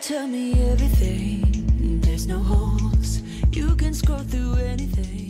Tell me everything, there's no holes. You can scroll through anything.